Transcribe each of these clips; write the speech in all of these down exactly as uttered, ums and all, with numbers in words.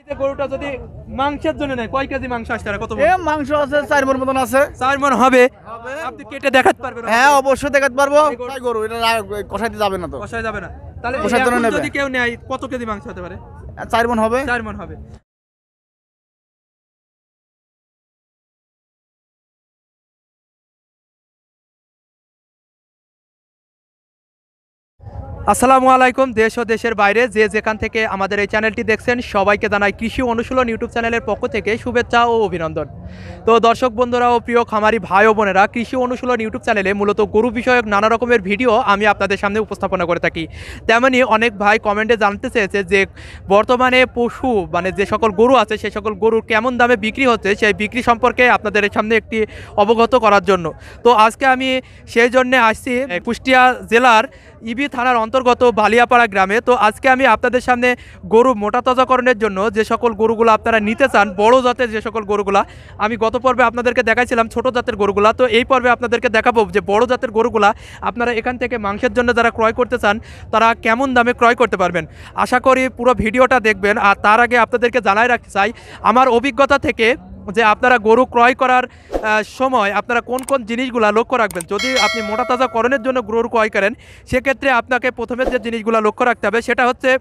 গরুটা যদি মাংসের জন্য নেয় কয় কেজি মাংস আসতে পারে? কত মাংস আছে চার মন মতন আছে। চার মন হবে? আপনি কেটে দেখাতে পারবেন? হ্যাঁ অবশ্যই দেখাতে পারবো। গরু এটা কষাইতে যাবে না তো? কষাই যাবে না। তাহলে যদি কেউ নেয় কত কেজি মাংস হতে পারে? চার মন হবে। চার মন হবে। আসসালামু আলাইকুম। দেশ ও দেশের বাইরে যে যেখান থেকে আমাদের এই চ্যানেলটি দেখছেন সবাইকে জানাই কৃষি অনুশীলন ইউটিউব চ্যানেলের পক্ষ থেকে শুভেচ্ছা ও অভিনন্দন। তো দর্শক বন্ধুরা ও প্রিয় খামারি ভাই ও বোনেরা, কৃষি অনুশীলন ইউটিউব চ্যানেলে মূলত গরু বিষয়ক নানা রকমের ভিডিও আমি আপনাদের সামনে উপস্থাপনা করে থাকি। তেমনই অনেক ভাই কমেন্টে জানতে চেয়েছে যে বর্তমানে পশু মানে যে সকল গরু আছে সেই সকল গরুর কেমন দামে বিক্রি হচ্ছে, সেই বিক্রি সম্পর্কে আপনাদের সামনে একটি অবগত করার জন্য। তো আজকে আমি সেই জন্যে আসছি কুষ্টিয়া জেলার ইবি থানার অন্তর্গত বালিয়াপাড়া গ্রামে। তো আজকে আমি আপনাদের সামনে গরু মোটা তাজাকরণের জন্য যে সকল গরুগুলো আপনারা নিতে চান, বড় জাতের যে সকল গরুগুলা, আমি গত পর্বে আপনাদেরকে দেখাইছিলাম ছোট জাতের গরুগুলা, তো এই পর্বে আপনাদেরকে দেখাবো যে বড় জাতের গরুগুলা আপনারা এখান থেকে মাংসের জন্য যারা ক্রয় করতে চান তারা কেমন দামে ক্রয় করতে পারবেন। আশা করি পুরো ভিডিওটা দেখবেন। আর তার আগে আপনাদেরকে জানাই রাখতে চাই আমার অভিজ্ঞতা থেকে যে আপনারা গরু ক্রয় করার সময় আপনারা কোন কোন জিনিসগুলো লক্ষ্য রাখবেন। যদি আপনি মোটা তাজাকরণের জন্য গরু ক্রয় করেন সেক্ষেত্রে আপনাকে প্রথমে যে জিনিসগুলো লক্ষ্য রাখতে হবে সেটা হচ্ছে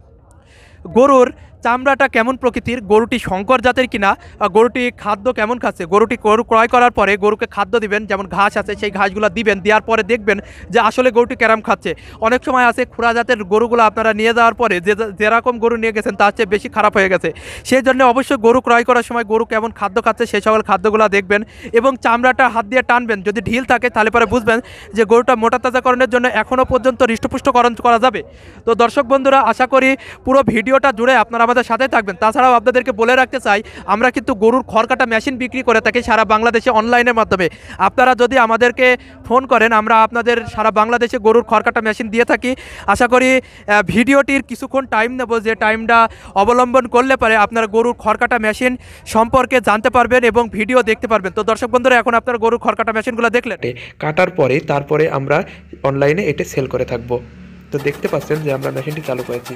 গরুর চামড়াটা কেমন প্রকৃতির, গরুটি শঙ্কর জাতের কিনা, গরুটি খাদ্য কেমন খাচ্ছে। গরুটি গরু ক্রয় করার পরে গরুকে খাদ্য দিবেন, যেমন ঘাস আছে সেই ঘাসগুলো দিবেন, দেওয়ার পরে দেখবেন যে আসলে গরুটি কেরাম খাচ্ছে। অনেক সময় আছে খুরা জাতের গরুগুলো আপনারা নিয়ে যাওয়ার পরে যে যেরকম গরু নিয়ে গেছেন তার চেয়ে বেশি খারাপ হয়ে গেছে। সেই জন্য অবশ্যই গরু ক্রয় করার সময় গরু কেমন খাদ্য খাচ্ছে সেই সকল খাদ্যগুলো দেখবেন এবং চামড়াটা হাত দিয়ে টানবেন, যদি ঢিল থাকে তাহলে পরে বুঝবেন যে গরুটা মোটা তাজাকরণের জন্য এখনও পর্যন্ত হৃষ্টপুষ্টকরণ করা যাবে। তো দর্শক বন্ধুরা, আশা করি পুরো ভিডিওটা জুড়ে আপনারা আমাদের সাথে থাকবেন। তাছাড়াও আপনাদেরকে বলে রাখতে চাই আমরা কিন্তু গরুর খড়কাটা মেশিন বিক্রি করে থাকি সারা বাংলাদেশে অনলাইনের মাধ্যমে। আপনারা যদি আমাদেরকে ফোন করেন আমরা আপনাদের সারা বাংলাদেশে গরুর খড়কাটা মেশিন দিয়ে থাকি। আশা করি ভিডিওটির কিছুক্ষণ টাইম নেব, যে টাইমটা অবলম্বন করলে পরে আপনারা গরুর খড়কাটা মেশিন সম্পর্কে জানতে পারবেন এবং ভিডিও দেখতে পারবেন। তো দর্শক বন্ধুরা, এখন আপনারা গরুর খড়কাটা মেশিনগুলো দেখলেন, কাটার পরে তারপরে আমরা অনলাইনে এটা সেল করে থাকবো। তো দেখতে পাচ্ছেন যে আমরা মেশিনটি চালু করেছি।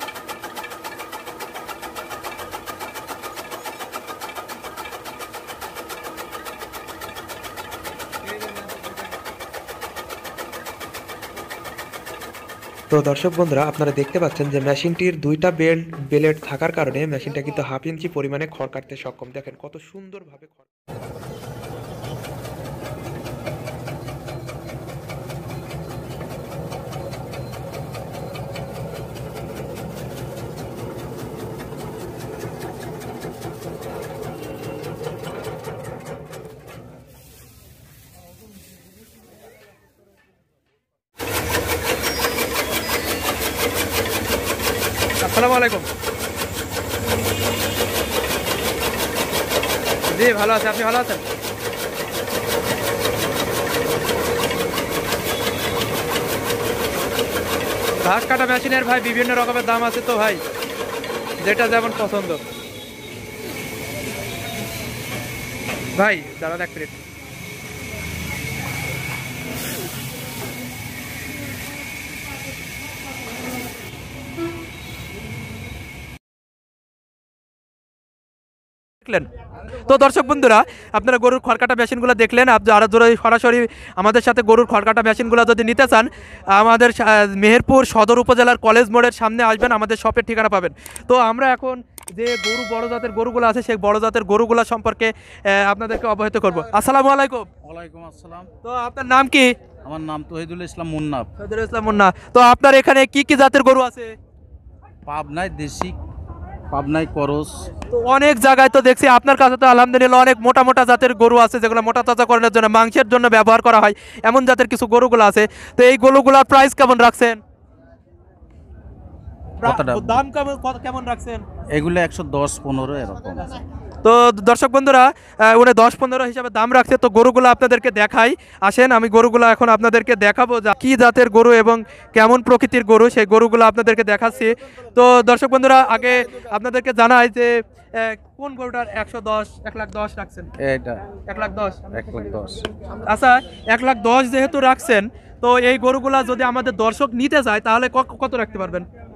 তো দর্শক বন্ধুরা, আপনারা দেখতে পাচ্ছেন যে মেশিনটির দুইটা বেল্ট বেলেট থাকার কারণে মেশিনটা কিন্তু হাফ ইঞ্চি পরিমাণে খড় কাটতে সক্ষম। দেখেন কত সুন্দরভাবে খড়। আসসালামু আলাইকুম। জি ভালো আছে, আপনি ভালো আছেন? ঘাস কাটা মেশিনের ভাই বিভিন্ন রকমের দাম আছে, তো ভাই যেটা যেমন পছন্দ। ভাই দাঁড়ান এক মিনিট। তো দর্শক বন্ধুরা, আপনারা গরুর খড়কাটা মেশিনগুলো দেখলেন। আপনারা যদি সরাসরি আমাদের সাথে গরুর খড়কাটা মেশিনগুলো যদি নিতে চান আমাদের মেহেরপুর সদর উপজেলার কলেজ মোড়ের সামনে আসবেন, আমাদের শপের ঠিকানা পাবেন। তো আমরা এখন যে গরু বড় জাতের গরুগুলো আছে সেই বড় জাতের গরুগুলো সম্পর্কে আপনাদেরকে অবহিত করব। আসসালামু আলাইকুম। ওয়ালাইকুম আসসালাম। তো আপনার নাম কি? আমার নাম তহিদুল ইসলাম মুন্না। তহিদুল ইসলাম মুন্না। তো আপনার এখানে কি কি জাতের গরু আছে? পাবনায় দেশি, পাবনায় করস। তো অনেক জায়গায় তো দেখছি আপনার কাছে তো আলহামদুলিল্লাহ অনেক মোটা মোটা জাতের গরু আছে যেগুলো মোটা তাজাকরণের জন্য মাংসের জন্য ব্যবহার করা হয়, এমন জাতের কিছু গরুগুলো আছে। তো এই গরুগুলোর প্রাইস কেমন রাখছেন? দাম কেমন রাখছেন? এগুলো একশো দশ পনেরো এরকম। তো দর্শক বন্ধুরা, উনি দশ পনেরো হিসাবে দাম রাখছে। তো গরুগুলো আপনাদেরকে দেখাই, আসেন আমি গরুগুলো এখন আপনাদেরকে দেখাবো কি জাতের গরু এবং কেমন প্রকৃতির গরু সেই গরুগুলো আপনাদেরকে দেখাচ্ছি। তো দর্শক বন্ধুরা, আগে আপনাদেরকে জানাই যে কোন গরুটার একশো দশ এক লাখ দশ রাখছেন? এটা এক লাখ দশ এক লাখ দশ। আচ্ছা, এক লাখ দশ যেহেতু রাখছেন, তো এই গরুগুলা যদি আমাদের দর্শক নিতে চায় তাহলে কত রাখতে পারবেন?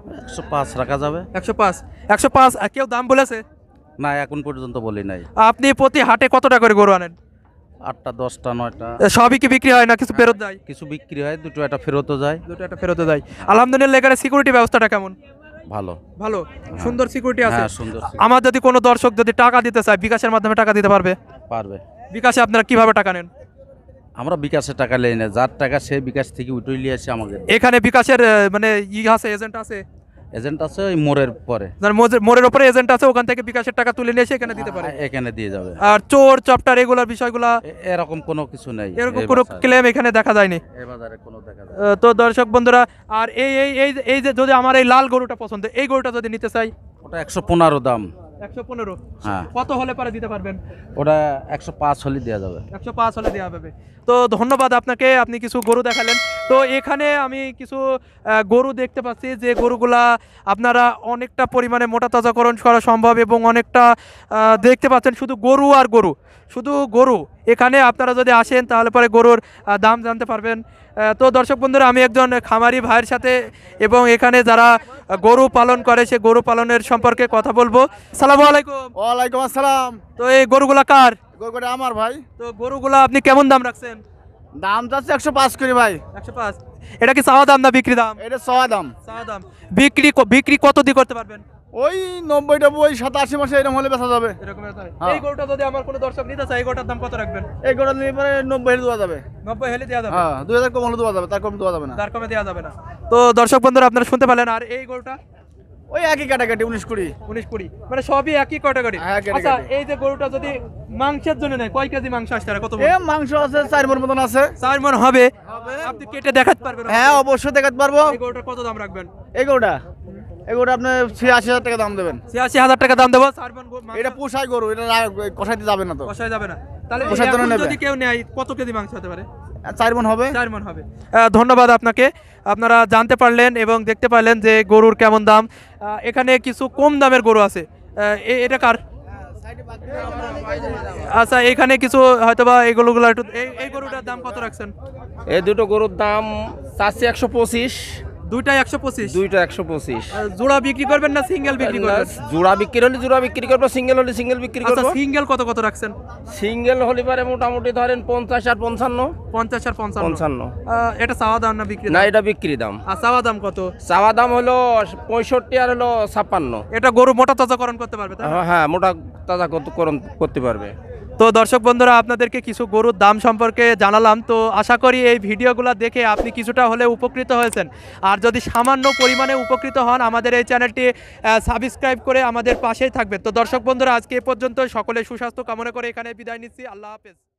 একশো পাঁচ রাখা যাবে। একশো পাঁচ একশো পাঁচ কেউ দাম বলেছে? না, এখন পর্যন্ত বলি নাই। আপনি প্রতি হাটে কত টাকা করে গরু আনেন? আটটা দশটা নয়টা এ, সবই কি বিক্রি হয় না কিছু ফেরত যায়? কিছু বিক্রি হয়, দুটো একটা ফেরতও যায়। দুটো একটা ফেরত যায়। আলহামদুলিল্লাহ, এখানে সিকিউরিটি ব্যবস্থাটা কেমন? ভালো। ভালো, সুন্দর সিকিউরিটি আছে। হ্যাঁ, সুন্দর security। আমার যদি কোনো দর্শক যদি টাকা দিতে চায় বিকাশের মাধ্যমে টাকা দিতে পারবে? পারবে। বিকাশে আপনারা কিভাবে টাকা নেন? আমরা বিকাশে টাকা লেই না, যার টাকা সে বিকাশ থেকে উঠে নিয়ে আসে আমাদের। এখানে বিকাশের আহ, মানে ই আছে, এজেন্ট আছে? এজেন্ট আছে ওই মোড়ের পরে। যার মোজে- মোড়ের উপরে এজেন্ট আছে, ওখান থেকে বিকাশের টাকা তুলে নিয়ে এসে এখানে দিতে পারে। হ্যাঁ, এখানে দিয়ে যাবে। আর চোর চপটা রেগুলার বিষয়গুলা এ- এরকম কোনো কিছু নেই। এরকম এই কোনো বাজারে। ক্লেম এখানে দেখা যায়নি। এই বাজারে কোনো দেখা যায় না। আহ, তো দর্শক বন্ধুরা, আর এই এই এই যে- এই যে যদি আমার এই লাল গরুটা পছন্দ, এই গরুটা যদি নিতে চাই? ওটা একশো পনেরো দাম। একশো পনেরো হ্যাঁ। কত হলে পরে দিতে পারবেন? ওটা একশো পাঁচ হলে দেওয়া যাবে। একশো পাঁচ হলে দেওয়া যাবে। তো ধন্যবাদ আপনাকে, আপনি কিছু গরু দেখালেন। তো এখানে আমি কিছু আহ, গরু দেখতে পাচ্ছি যে গরুগুলা আপনারা অনেকটা পরিমাণে মোটা তাজাকরণ করা সম্ভব এবং অনেকটা আহ, দেখতে পাচ্ছেন শুধু গরু আর গরু, শুধু গরু। এখানে আপনারা যদি আসেন তাহলে পরে গরুর আহ, দাম জানতে পারবেন। আহ, তো দর্শক বন্ধুরা, আমি একজন খামারি ভাইয়ের সাথে এবং এখানে যারা আহ, গরু পালন করে সে গরু পালনের সম্পর্কে কথা বলবো। আসসালামু আলাইকুম। ওয়ালাইকুম আসসালাম। তো এই গরুগুলা কার? গরুটা আমার ভাই। তো গরুগুলা আপনি কেমন দাম রাখছেন? দাম চাচ্ছে একশো পাঁচ করে ভাই। একশো পাঁচ। এটা কি চাওয়া দাম না বিক্রি দাম? এটা সওয়া দাম। চাওয়া দাম। বিক্রি ক- বিক্রি কত দিয়ে করতে পারবেন? ওই নব্বই নব্বই সাতাশি মাসে এরকম হলে বেচা যাবে। এরকম একটা হয়। হ্যাঁ। এই গরুটা যদি আমার কোনো দর্শক নিতে চায়, এই গরুটার দাম কত রাখবেন? এই গরুটা নিয়ে পরে নব্বই হলে দেওয়া যাবে। নব্বই হলে দেওয়া যাবে। হ্যাঁ, দুই হাজার কম হলে দেওয়া যাবে, তার কম দেওয়া যাবে না। তার কমে দেওয়া যাবে না। তো দর্শক বন্ধুরা, আপনারা শুনতে পেলেন। আর এই গরুটা ওই একই কাটাকাটি উনিশ কুড়ি। উনিশ কুড়ি, মানে সবই একই ক্যাটাগরি। হ্যাঁ, category। আচ্ছা, এই যে গরুটা যদি মাংসের জন্য নেয়, কয় কেজি মাংস আসতে পারে? কত মণ? এ মাংস আছে চার মন মতন আছে। চার মণ হবে। হবে। আপনি কেটে দেখাতে পারবেন? হ্যাঁ, অবশ্যই দেখাতে পারবো। এই গরুটার কত দাম রাখবেন? এই গরুটা এই গরুটা আপনি ছিয়াশি হাজার টাকা দাম দেবেন। ছিয়াশি হাজার টাকা দাম দেবো। চার মণ গো- মাংস এটা পোষায় গরু, এটা কষাইতে যাবে না তো। কষায় যাবে না। তাহলে কষার জন্য এখন নেবে। যদি কেউ নেয় কত কেজি মাংস হতে পারে? চার মন হবে। চার মণ হবে। আহ, ধন্যবাদ আপনাকে। আপনারা জানতে পারলেন এবং দেখতে পারলেন যে গরুর কেমন দাম। আহ, এখানে কিছু কম দামের গরু আছে। আহ, এ- এটা কার? আচ্ছা, এখানে কিছু হয়তোবা এগুলোগুলো একটু, এই এই গরুটার দাম কত রাখছেন? এই দুটো গরুর দাম চারশো একশো পঁচিশ। দুইটাই একশো পঁচিশ। দুইটা একশো পঁচিশ। আহ, জোড়া বিক্রি করবেন না সিঙ্গেল বিক্রি করবেন? জোড়া বিক্রি হলে জোড়া বিক্রি করবো, সিঙ্গেল হলে সিঙ্গেল বিক্রি আচ্ছা, করবো। সিঙ্গেল কত কত রাখছেন? সিঙ্গেল হলে পারে মোটামুটি ধরেন পঞ্চাশ আর পঞ্চান্ন। পঞ্চাশ আর পঞ্চান্ন। পঞ্চান্ন। আহ, এটা চাওয়া দাম না বিক্রি না, দাম? এটা বিক্রি দাম। আর চাওয়া দাম কত? চাওয়া দাম হলো পঁয়ষট্টি আর হলো ছাপ্পান্ন। এটা গরু মোটা তাজাকরণ করতে পারবে তাই না? হ্যাঁ, মোটা তাজা করতে- করন- করতে পারবে। তো দর্শক বন্ধুরা, আপনাদেরকে কিছু গরুর দাম সম্পর্কে জানালাম। তো আশা করি এই ভিডিওগুলো দেখে আপনি কিছুটা হলে উপকৃত হয়েছেন। আর যদি সামান্য পরিমাণে উপকৃত হন, আমাদের এই চ্যানেলটি সাবস্ক্রাইব করে আমাদের পাশেই থাকবেন। তো দর্শক বন্ধুরা, আজকে এ পর্যন্ত। সকলে সুস্বাস্থ্য কামনা করে এখানে বিদায় নিচ্ছি। আল্লাহ হাফেজ।